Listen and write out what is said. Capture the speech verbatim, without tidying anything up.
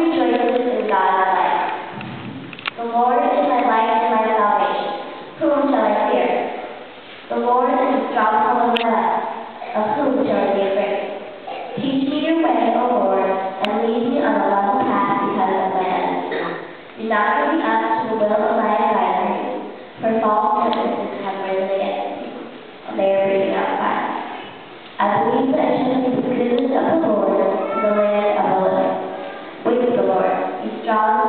rejoices in God's light. The Lord is my light and my salvation. Whom shall I fear? The Lord is the stronghold of my life. Of whom shall I be afraid? Teach me your way, O Lord, and lead me on a level path because of my enemies. Do not give me up to the will of my adversaries, for false witnesses have risen against me, and they are breathing out fire. I believe that I shall see the goodness of the Lord in the land of the living. Wait for the Lord, be strong